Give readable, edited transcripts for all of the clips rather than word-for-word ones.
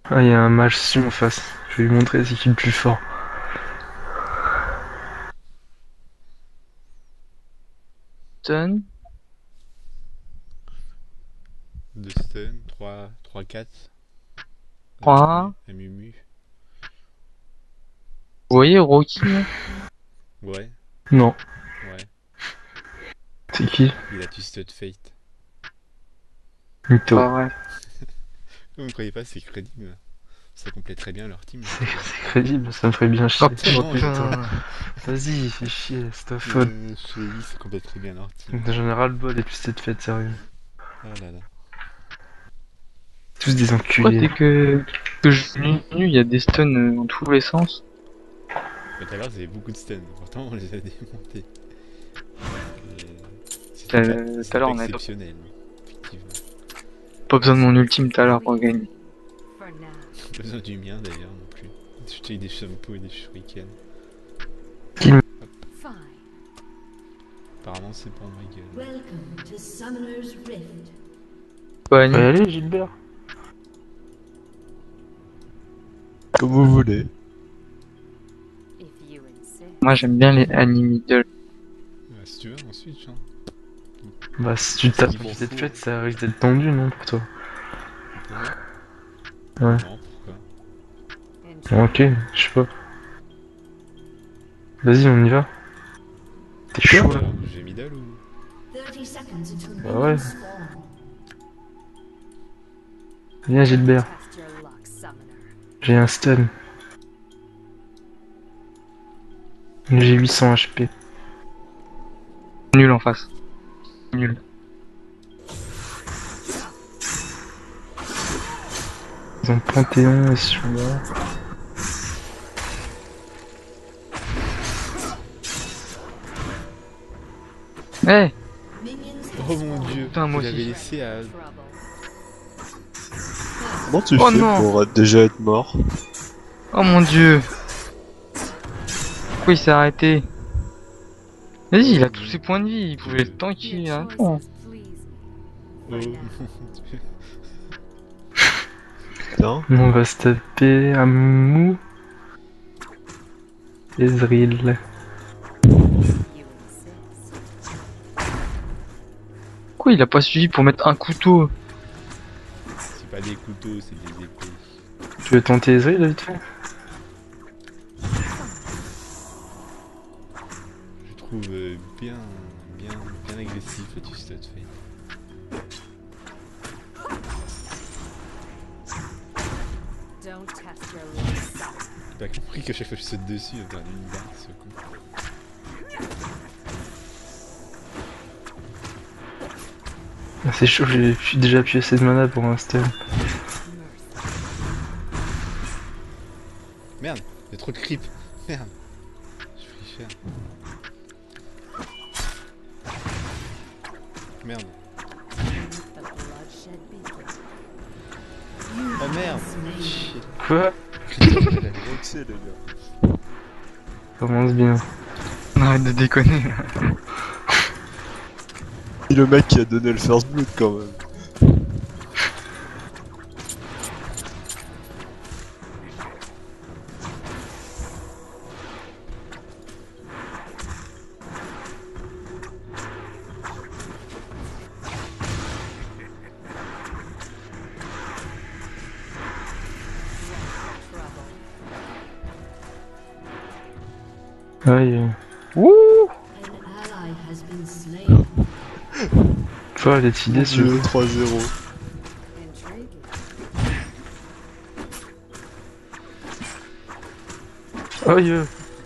Ah, il y a un mage si en face. Je vais lui montrer c'est qui le plus fort. Stun. Deux stun, 3 4 3. un Mumu. Vous voyez Rocky là? Ouais, Non, ouais. c'est qui? Il a Twisted Fate. Mytho. Pas vrai. Vous ne croyez pas, c'est crédible. Ça complète très bien leur team, je C'est trouve. crédible, ça me ferait bien Oh chier. Oh Tellement, je trouve. putain. Vas-y, fais chier, c'est ta faute. Je te l'ai dit, ça complète très bien leur team. J'en ai ras le bol et puis cette fête, sérieux. Ah là là. Tous des Pourquoi enculés. dès que je nu, il y a des stuns dans tous les sens? Mais tout à l'heure, vous avez beaucoup de stuns. Pourtant, on les a démontés. Et Tout à c'était pas l'heure on avait exceptionnel, hein, effectivement. pas besoin de mon ultime tout à l'heure pour gagner. Pas besoin du mien d'ailleurs non plus. Jeter des shampoos et des shurikens. Kill. Hop. Apparemment, c'est pour ma gueule. Welcome to Summoner's Rift. Pas Faut y Annie. aller, Gilbert. Comme vous voulez. Moi j'aime bien les Annie middle. Si tu veux, ensuite, hein. Bah, si tu C'est tapes niveau cette fou. fête, ça risque d'être tendu, non, pour toi? Pour moi. Ouais. Non, pourquoi? Bon, ok, je sais pas. Vas-y, on y va. T'es chaud là? Alors, j'ai middle ou... 30 seconds until Bah ouais. minions spawn. Viens, Gilbert. J'ai un stun. J'ai 800 HP. Nul en face. Nul. Ils ont Panthéon et celui-là. Eh Minions Oh have mon spawned. dieu, Putain, moi vous l'avez aussi. laissé à... Comment tu Oh fais non. pour déjà être mort? Oh mon dieu. Pourquoi il s'est arrêté? Vas-y, il a tous ses points de vie, il pouvait le tanker avant. Oh mon dieu. Putain. On va se taper Amou. Ezreal. Pourquoi il a pas suivi pour mettre un couteau? C'est pas des couteaux, c'est des épées. Tu veux tenter Ezreal vite fait? Je trouve bien agressif le Twisted Fate. J'ai pas compris qu'à chaque fois que je saute dessus, il va faire une barre ce con. Ah, c'est chaud, j'ai déjà plus assez de mana pour un stun. Merde, il y a trop de creep. Merde. Je suis cher. Merde. Oh merde. Shit. Quoi? Roxé, les gars. Commence bien. Arrête de déconner. Et le mec qui a donné le first blood quand même. Aïe. Ouh. An ally has been slain. Toi, elle est idée sur. 3-0. Aïe.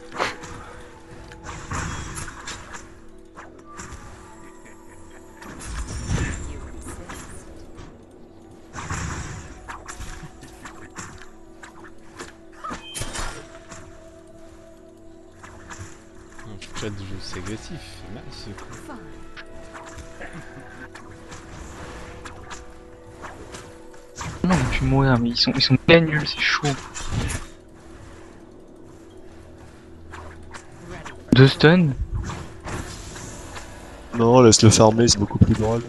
Non, le chat de jeu, c'est agressif. C'est mal ce con. Non, mais tu mourir, mais ils sont bien nuls, c'est chaud. Deux stuns. Non, laisse-le farmer, c'est beaucoup plus drôle.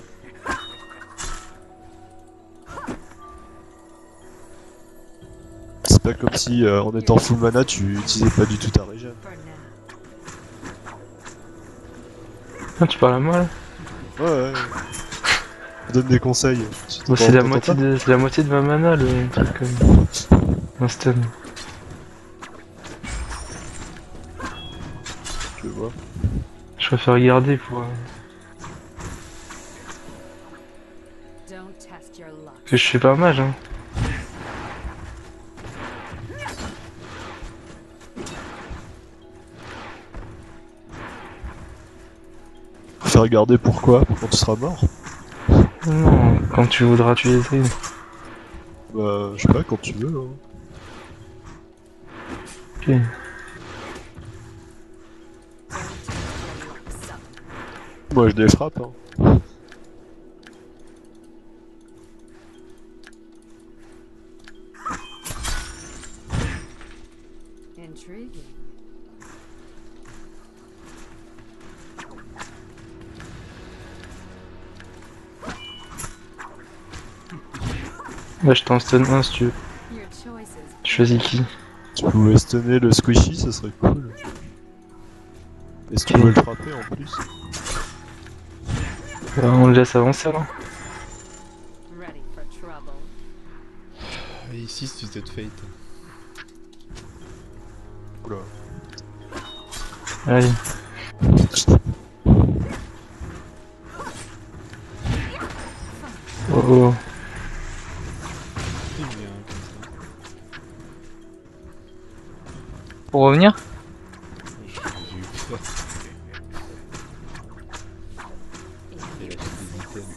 c'est pas comme si en étant full mana tu utilisais pas du tout ta régène. Ah, tu parles à moi là? Ouais, ouais. Je donne des conseils. Bon, c'est la moitié de ma mana le truc comme. Un stun. Je vois. Je préfère garder pour. Don't test your luck. Parce que je fais pas mage hein. Faire garder pourquoi? Pour quand tu seras mort? Non, quand tu voudras tuer les trucs. Bah, je sais pas, quand tu veux. Hein. Ok. Don't test your luck, son. Moi je les frappe. Hein. Intriguing. Là je t'en stun un si tu veux. Your choices. Tu choisis qui? Tu pouvais stunner le squishy, ça serait cool. Et si tu Ok. pouvais le frapper en plus. On le laisse avancer alors. Ready for trouble. Et ici, c'est cette fate. Oula. Allez. Oh oh. Il vient comme ça. Pour revenir? J'ai eu peur. Et là, j'ai des items.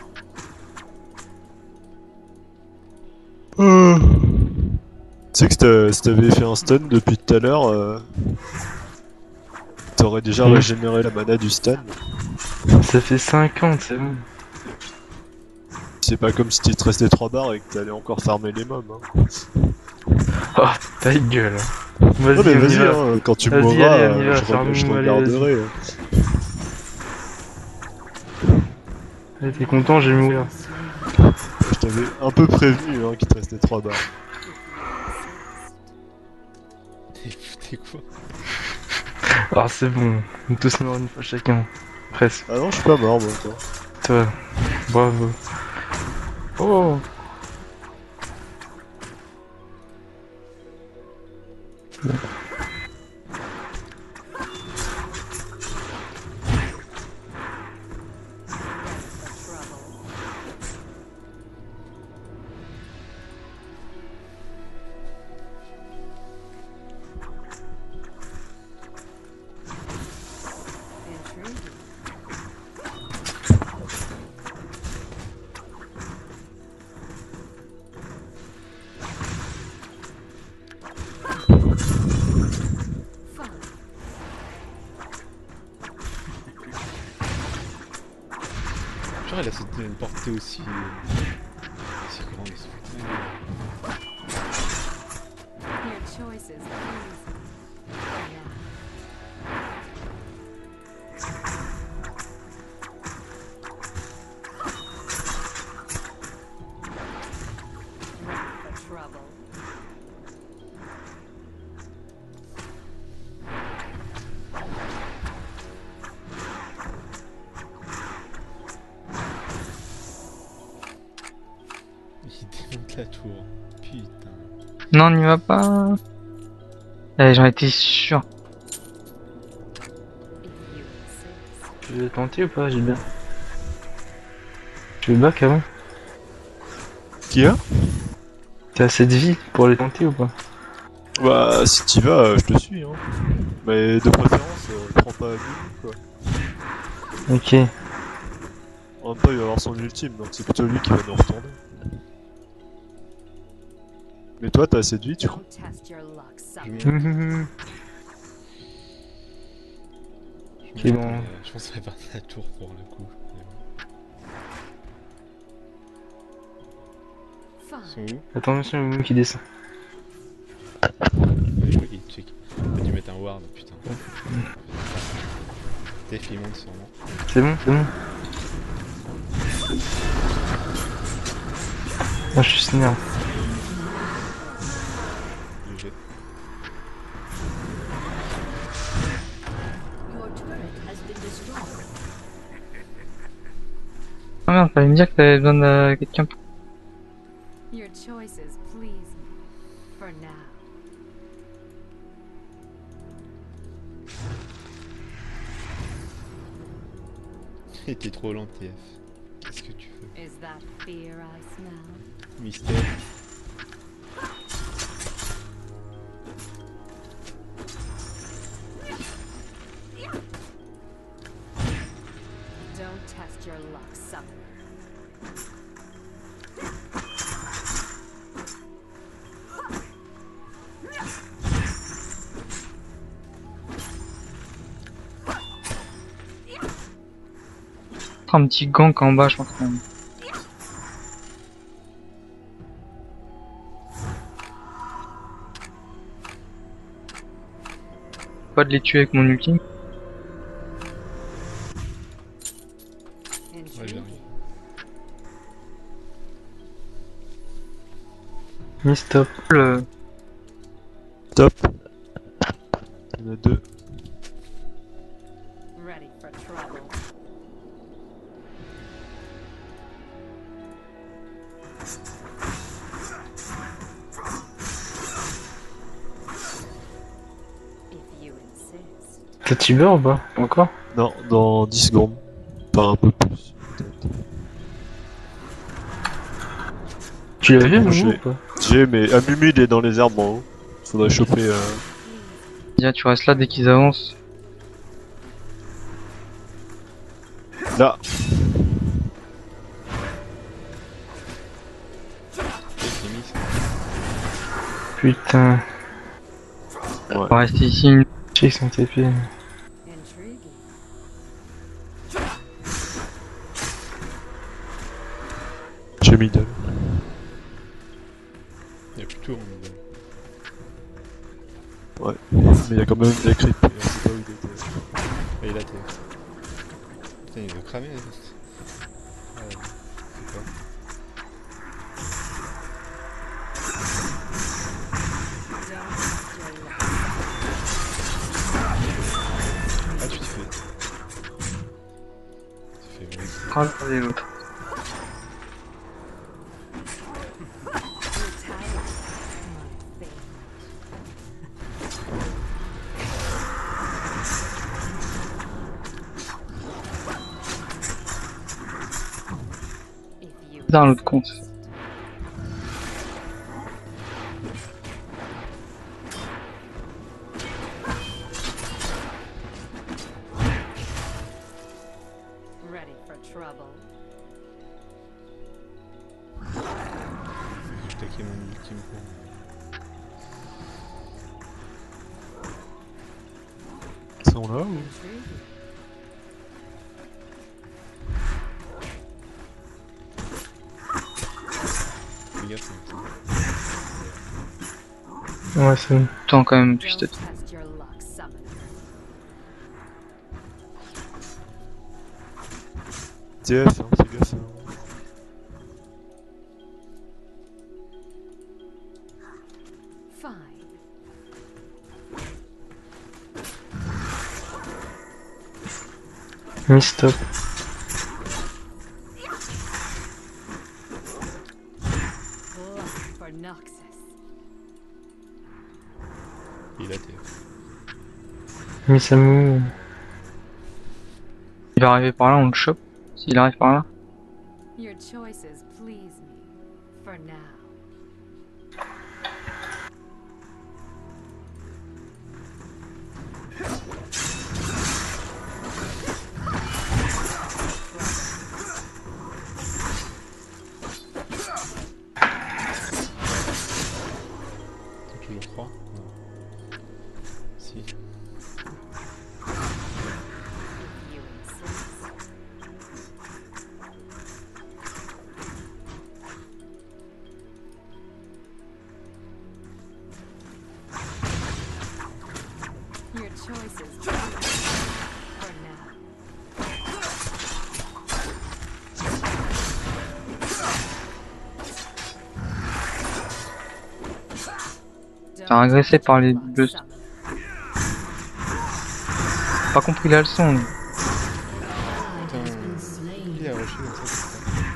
Tu sais que si t'avais fait un stun depuis tout à l'heure, t'aurais déjà Mhm. régénéré la mana du stun. Ça fait 50, c'est bon. C'est pas comme si tu te restais 3 barres et que t'allais encore farmer les mobs. Hein. Oh, ta gueule. Non Vas-y, mais on y vas-y, va. hein, quand tu Vas-y, mourras, allez, on y va, je ferme-nous, allez, regarderai. Allez, t'es content, j'ai mourir. Je t'avais un peu prévenu hein, qu'il te restait 3 barres. T'es fouté quoi? Ah, c'est bon. On est tous morts une fois chacun. Presque. Ah non, je suis pas mort moi encore. Toi. Bravo. Oh. Trouble. Intriguing. Fun. Genre, elle a sauté une portée aussi grande. C'est foutu. Your choices, please. Yeah. Ready for trouble. Il démonte la tour. Putain. Non, n'y va pas. Allez, j'en étais sûr. If you insist. Tu veux tenter ou pas, Gilbert? Tu veux back avant? Qui a? T'as assez de vie pour les tenter ou pas? Bah si t'y vas, je te suis hein. Mais de préférence, prends pas Lulu quoi. Ok. En même temps, il va avoir son ultime, donc c'est plutôt lui qui va nous retourner. Mais toi, t'as assez de vie, tu crois? Don't test your luck, son. Je me- Mhm. je Ok, me- bon. Je pense que ça va partir la tour pour le coup. Fun. Ils sont où? Attention, il y a Moon qui descend. Oui, check. T'as dû mettre un ward, putain. Def, il monte sûrement. C'est bon, c'est bon. Ah, je suis snare. fallait me dire que t'avais besoin de quelqu'un pour... Your choices please me. For now. Et t'es trop lent, TF. Qu'est-ce que tu fais? Is that fear I smell? Mystère. Don't test your luck, summoner. Un petit gank en bas, je pense quand même. Pas de les tuer avec mon ultime. Ouais, Intriguing. Mi-stop. Le... Top. Il y en a deux. Ready for trouble. If you insist. T'as Tiber ou pas? Encore? Non, dans 10 secondes. Pas un peu plus. peut-être. Tu l'as vu, Bon, Moumou, je ou vais- pas? J'ai, mais Amumu il est dans les arbres en haut. Faudrait choper. Dia, tu restes là dès qu'ils avancent. Là. C'est mis ça. Putain. On va rester ici une... Check son TP. Intriguing. J'ai middle. Y'a plus de tour, mais Ouais. Mais il y a quand même des creeps. Et on sait pas où il était. ah, il a TF. Putain, il veut cramer. Ah, ouais. C'est pas. Ah, tu te fais. Tu te fais voler. Raser l'autre. Dans l'autre compte. Ready for trouble. Je taquais mon ultime pour. Ils sont là ou? Intriguing. Fais gaffe, Ouais, c'est bon. Attends quand même, Don't juste... test your luck, summoner. TF, hein, fais gaffe. Hein. Fine. Mi-stop. Blood for Noxus. il a TF. Mi-Samu. Il va arriver par là, on le chope. S'il arrive par là. Your choices please me. For now. T'as toujours 3? Non. Si. If you insist. Your choices please me. For now. T'as agressé par les Don't bleus. test your luck, Pas compris la leçon. lui. Ally has been Il slain. a rushé comme ça.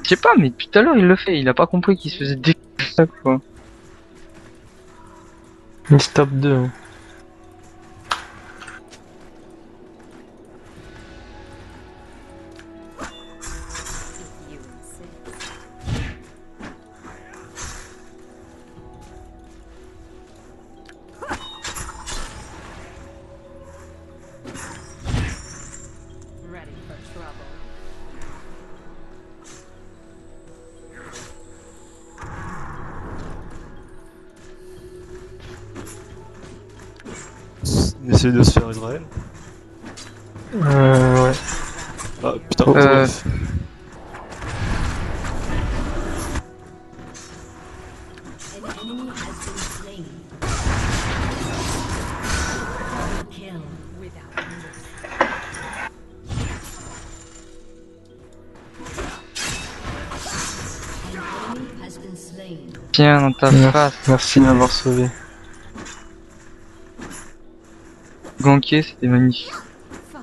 Je sais pas, mais depuis tout à l'heure il le fait, il a pas compris qu'il se faisait défoncer ça quoi. Il stop 2. Hein. If you insist. Ready for trouble. On essaie de se faire Israël. Ouais. Ah putain, Euh. An enemy has been slain. Kill. Without mercy. An enemy has been slain. Tiens dans ta face. Merci de m'avoir sauvé. Ganké, c'était magnifique. Fine.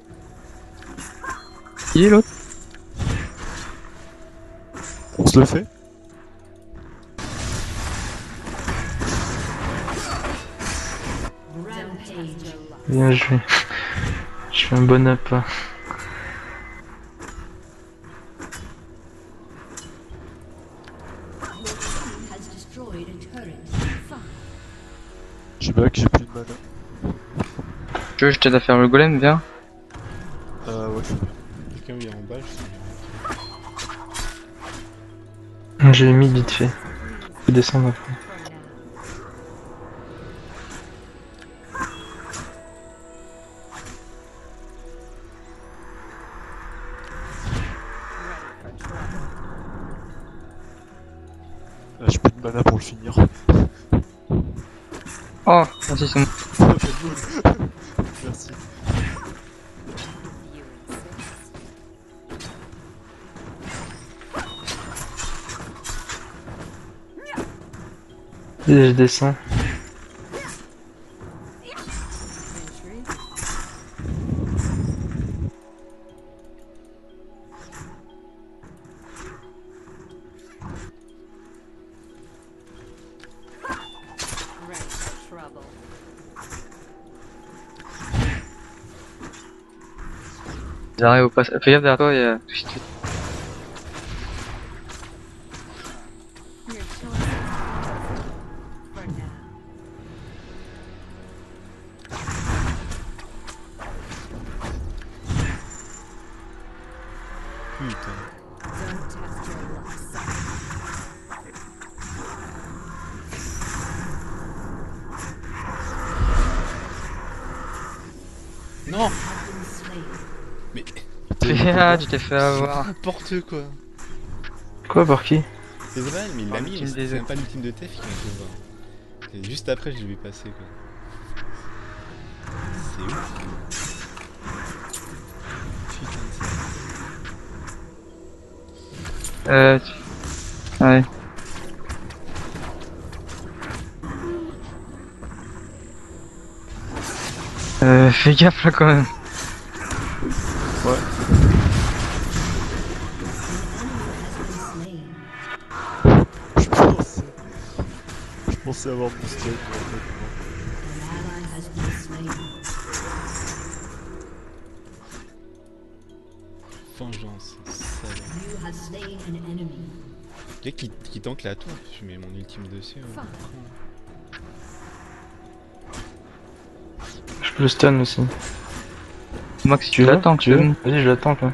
Qui est l'autre? on se le fait. Rampage. Bien joué. Je suis un bon appât. Your team has destroyed a turret. Fine. J'ai back, j'ai plus de mana. Tu veux, je t'aide à faire le golem, viens. Ouais. Quelqu'un vient en bas, je sais J'ai mis vite fait. Faut descendre après. For now. Ready for trouble. J'ai plus de mana pour le finir. Oh, merci, c'est bon. Merci. If you insist. Et je descends. Intrigue. Ready for trouble. J'arrive au passage. Fais gaffe derrière toi, il y a tout de suite. Your choice is pleasant. For now. Putain. Don't test your luck, son. Non. Have been slain. Mais Ah, tu t'es fait avoir. n'importe quoi. Quoi, par qui? C'est vrai, mais il l'a Ah, mis, l'ultime mais des c'est œufs. même pas l'ultime de Tef qui m'a fait voir. Et juste après, je l'ai vu passer quoi. C'est ouf. Putain de ça. Ouais. Fais gaffe là quand même. Ouais. An enemy has been slain. Je pensais avoir mon stun, mais en fait, An ally has been slain. Vengeance, salaud. You have slain an enemy. Le mec qui tank la tour, je mets mon ultime dessus. Fuck. Je peux le stun aussi. Max, si tu veux l'attends, Tu veux Vas-y, je l'attends là.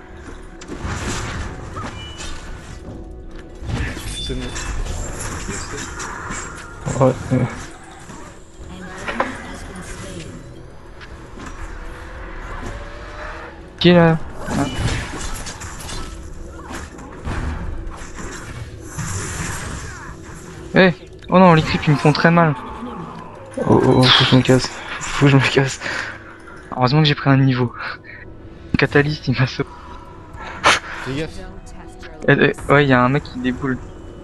C'est bon. Ouais. An enemy has been slain. Qui est là? Eh, oh non, les creeps ils me font très mal. Oh, faut que je me casse. Faut que je me casse. Heureusement que j'ai pris un niveau. Le catalyste il m'a sauvé. Fais gaffe. Don't test your luck. Ouais, il y a un mec qui déboule.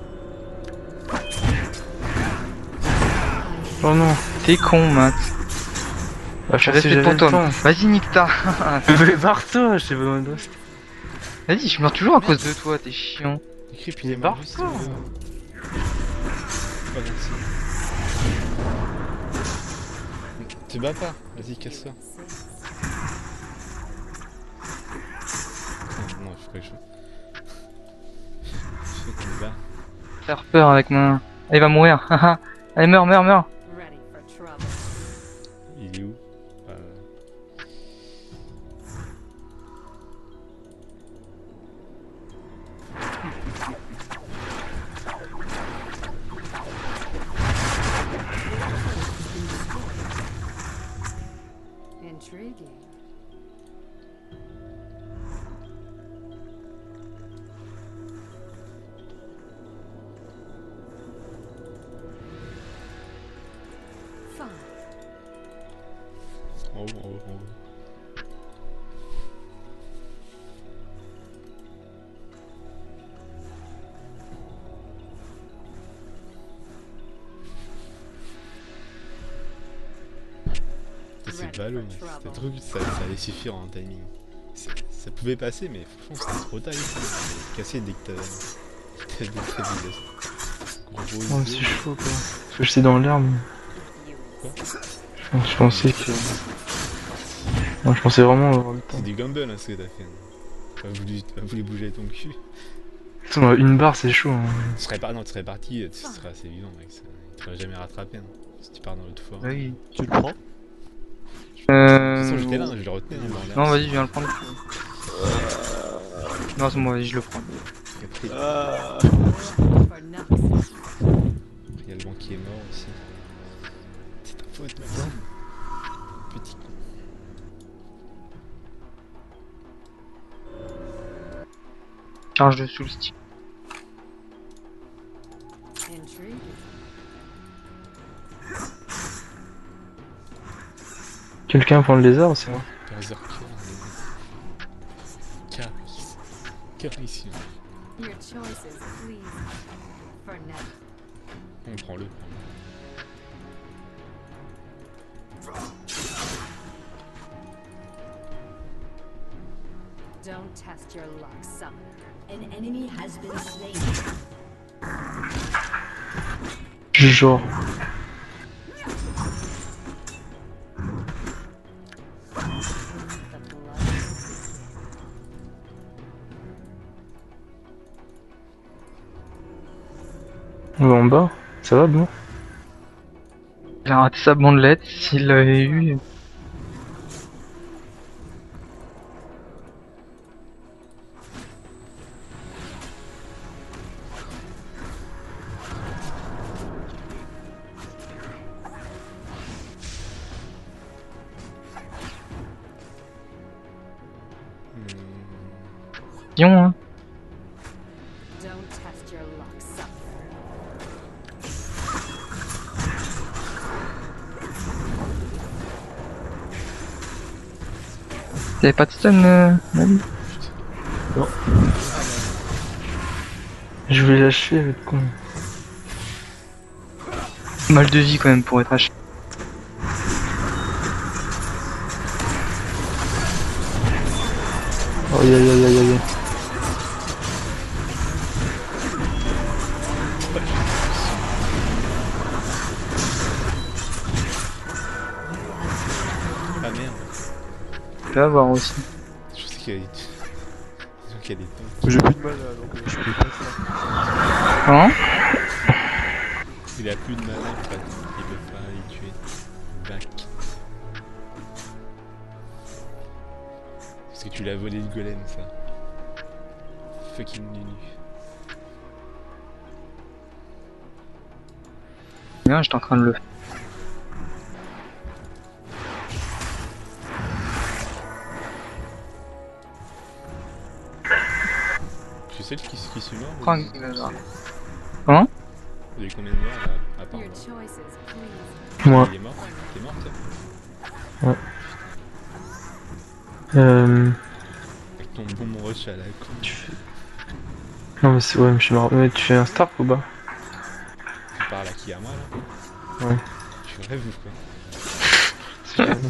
Oh non. T'es con, Max. Bah, Je suis resté pour toi. Vas-y, nique-ta. Mais barre-toi, je sais pas. Vas-y, je meurs toujours à cause de toi, t'es chiant. Écris puis il est barre mort juste. pas. Pas merci. Te bats pas, vas-y casse-toi. Non, il faut que je... Je fais qu'on me bat. Faire peur avec mon... Elle va mourir, haha. Allez, meurs. Ready for trouble. Il est où Intriguing. Fine. En haut, en haut, en haut. C'est ballot, mais c'était trop vite, ça allait suffire en timing. Ça pouvait passer, mais franchement c'était trop tard. Cassé dès que t'as des gros Oh, c'est chaud quoi. Parce que j'étais dans l'herbe. Je pensais que. Moi, je pensais vraiment avoir le temps. C'est du gamble hein, ce que t'as fait. T'as voulu bouger ton cul. Putain, une barre, c'est chaud. Hein. Tu serais parti, tu serais assez vivant, mec. Il t'aurait jamais rattrapé. Hein, si tu pars dans l'autre fois. Oui. Tu le prends? De toute façon, j'étais là, je le retenais hein, dans l'air. Non, vas-y, je viens le prendre. Non, c'est moi, vas-y, je le prends. Après, For nothing. il y a le banc qui est mort aussi. C'est ta faute, Maxime. Petit con. Charge de sous le stick. Intriguing. Quelqu'un prend le lézard ou c'est moi? Berserker, Caris. Your choices, please. For now. On prend le. Don't test your luck, summoner. An enemy has been slain. Genre. The blood. On va en bas. Ça va, bon? Il a raté sa bandelette, s'il l'avait eu. Pion, hein. Don't test your luck, summoner. T'avais pas de stun, Mali? Je vais lâcher avec con. Mal de vie quand même pour être H. Oh, aïe aïe aïe aïe aïe. Ah merde, Tu vas voir aussi. je sais qu'il y a des. Disons qu'il y a des temps. J'ai plus de mal là, donc je peux pas faire. Hein? Il a plus de mana en fait, il peut pas les tuer. Back. Parce que tu l'as volé le golem ça. Fucking nunu. Bien, j'étais en train de le faire. Tu sais qui suis mort Prends ou- Comment? Il y a eu combien de morts là, à part Your moi choices, please. Moi. Il est mort? T'es mort toi? Avec ton bon rush à la con. Tu fais. Non, mais c'est. Ouais, mais je suis mort. Mais tu fais un Stark ou pas? Tu parles à qui, à moi là? Ouais. Tu rêves ou quoi? En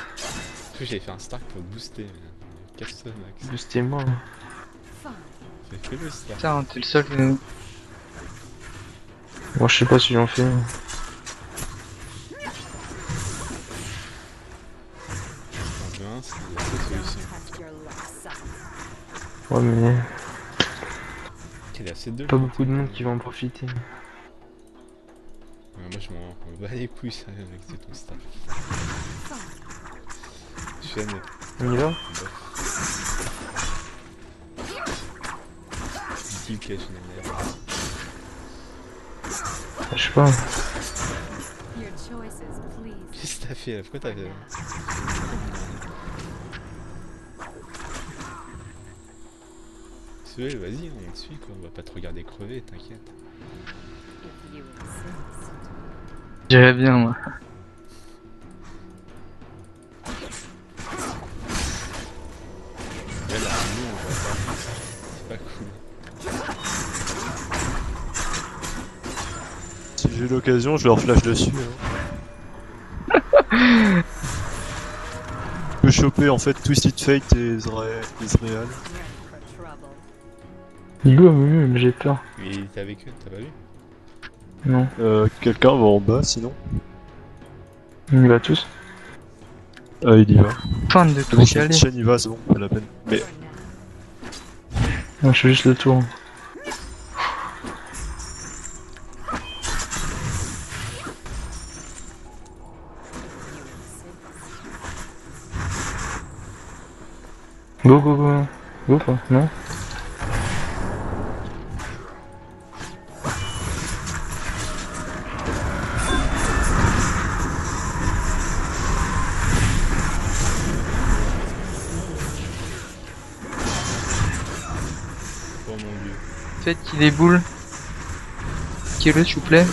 plus j'avais fait un Stark pour te booster. Casse-toi Max. Boostez-moi. Fine. Mais fais-le, ça. Putain, t'es le seul. Moi je sais pas si j'en fais. En juin, c'est la seule solution. Test your luck, son. Ouais mais Il y a assez de pas beaucoup de monde qui va en profiter. Moi je m'en bats les couilles, ça, avec ton staff. Je suis année. On y va? Dit-il cache une année. Je sais pas. Your choices, please. Qu'est-ce que t'as fait là? Pourquoi t'as fait? Suel, vas-y, on te suit quoi, on va pas te regarder crever, t'inquiète. If you insist. J'irais bien, moi. Là, là, nous on voit pas. C'est pas cool. Si j'ai l'occasion, je leur flash dessus. Hein. Je peux choper en fait Twisted Fate et Israel. Ready for trouble. Il est où mais j'ai peur. Mais il était avec eux, t'as pas vu? Non. Quelqu'un va en bas sinon. On y va tous. Il y va. Fin de C'est bon, tout y aller. Chen y va, c'est bon, pas la peine. Mais For now. Non, je fais juste le tour. Go go go. Go quoi, non? Oh mon dieu. Faites qu'il est boule. Qui-le, s'il vous plaît.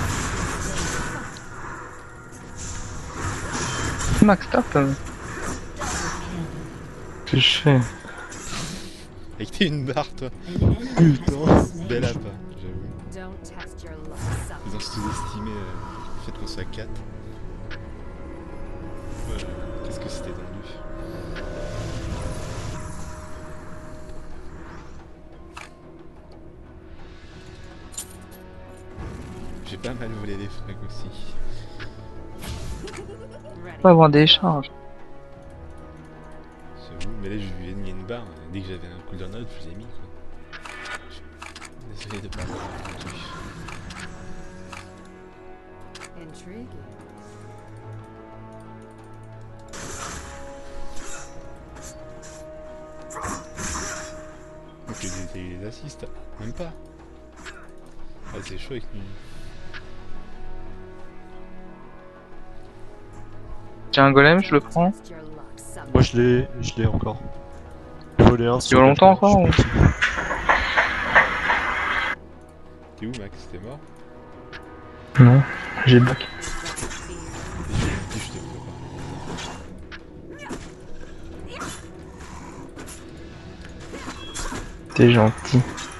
Max, tape. Qu'est-ce que je fais? Avec t'es une barre toi. An enemy has been slain. Belle app, j'avoue. Don't test your luck, son. Ils ont sous-estimé le fait qu'on soit 4. Qu'est-ce que c'était tendu. J'ai pas mal volé les frags aussi. Ready On va avoir des for trouble. charges. J'avoue, mais là je lui ai mis une barre. Dès que j'avais un cooldown out, je vous ai mis quoi. Je suis désolé de pas avoir entendu. Intriguing. Donc t'as eu les assists, même pas. Ah c'est chaud avec lui. J'ai un golem, je le Don't prends. test your luck, son. moi je l'ai encore. J'ai volé un sur dure longtemps quelqu'un, encore, je suis parti. T'es où Max? T'es mort? Non, j'ai back. Et je t'ai préparé. T'es gentil.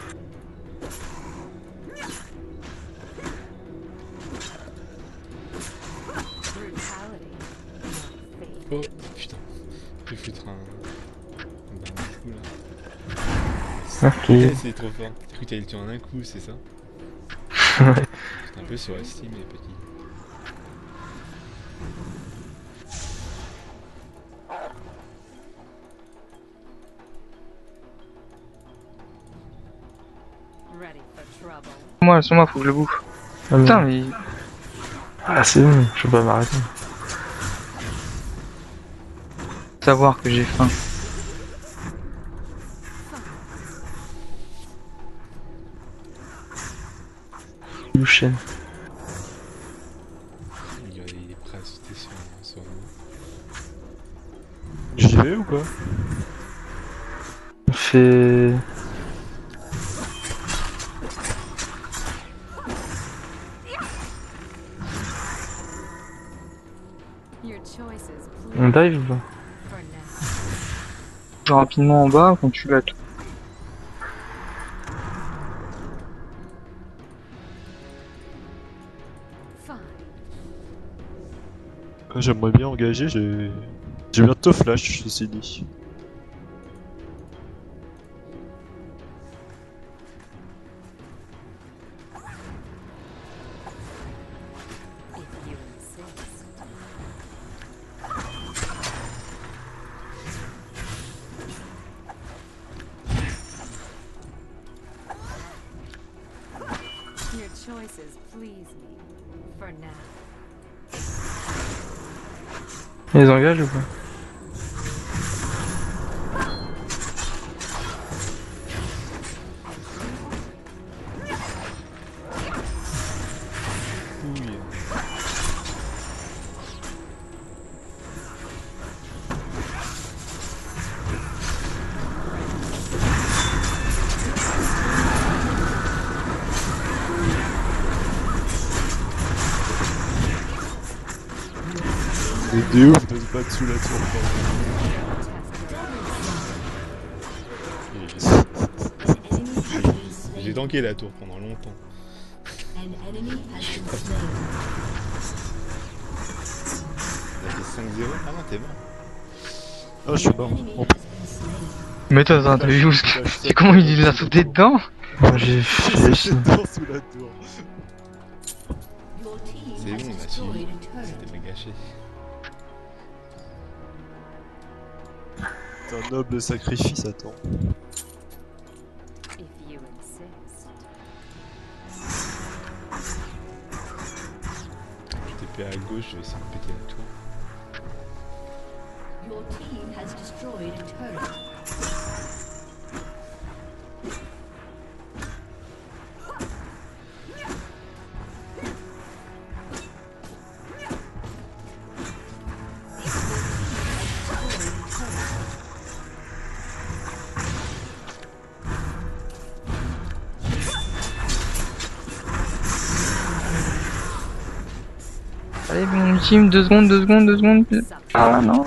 Brutality. Not fate. Oh putain. Je vais foutre un dernier coup là. Ok. C'est trop fort. T'as cru que t'allais le tuer en un coup, c'est ça? Ouais. J'étais un peu surestimé, petit. Ready for trouble. Sur moi, faut que je le bouffe. Ah, mais- Putain, mais Ah c'est bon, je peux pas m'arrêter. savoir que j'ai faim. Louchen. Il est prêt à sauter sur nous. J'y vais ou pas? On fait... Your choices, On please. dive ou pas? For now. Je vais rapidement en bas quand tu l'as tout. Fine. J'aimerais bien engager, j'ai bientôt flash, ceci dit. Your choices please me. For now. Ils les engagent ou pas? Couille. Les deux ouf de se battre sous la tour. J'ai tanké la tour pendant longtemps. On a fait 5-0. Ah non, t'es mort. Ah, je suis mort. Oh, Mais attends, t'as vu où c'est comment il l'a sauté dedans? Moi, j'ai fait j'étais dedans sous la tour. C'est bon, on a suivi. C'était pas gâché. C'est un noble sacrifice, attends. If you insist. TP à gauche, je vais essayer de péter la tour. Your team has destroyed a turret. Allez, mon ultime, 2 secondes, 2 secondes, 2 secondes. Ah non.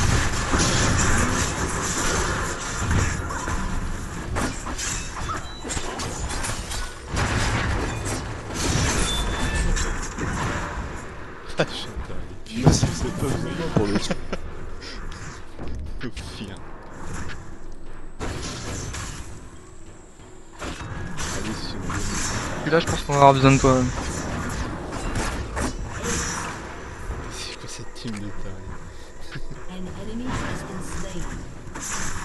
Ah, je suis interdit. Vas-y, c'est pas besoin pour le truc. Au fil. Allez, sur le... Et là, je pense qu'on va avoir besoin de toi. C'est quoi cette team de tarés? An enemy has been slain.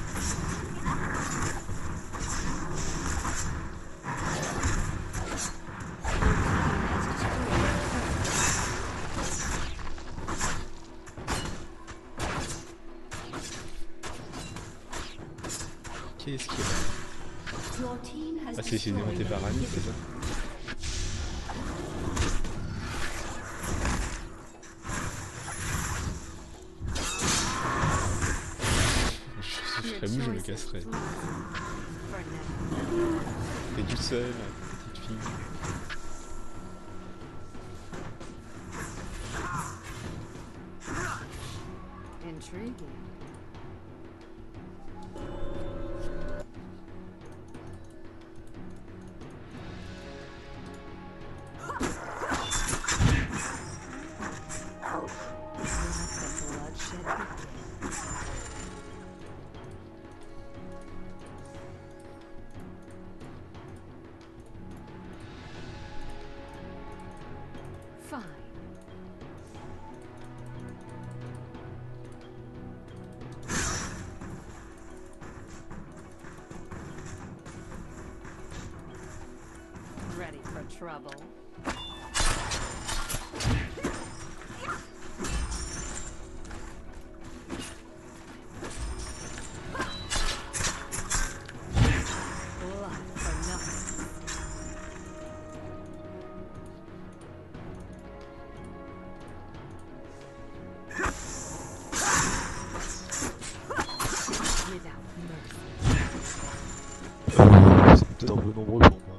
Qu'est-ce qu'il y a? Your team has Ah, c'est démonté par Annie, c'est ça? Je Your serais vous, je me choices casserais. please me. For now. T'es toute seule, petite fille. Intriguing. Let the bloodshed begin. Fine. Ready for trouble. Blood for nothing. Without mercy. C'est peut-être un peu nombreux pour moi.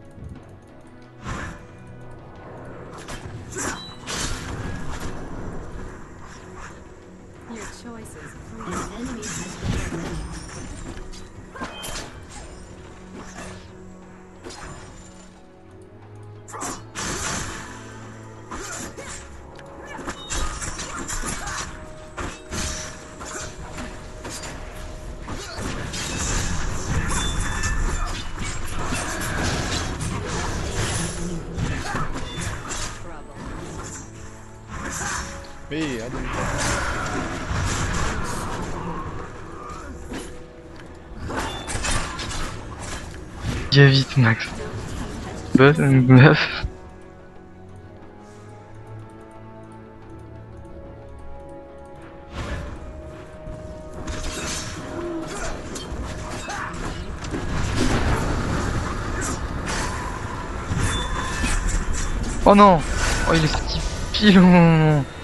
Your choices, An please. enemy has been slain. Trouble. Mais, attends. Viens vite, Max. meuf. Oh non! Oh il est sorti pile au moment.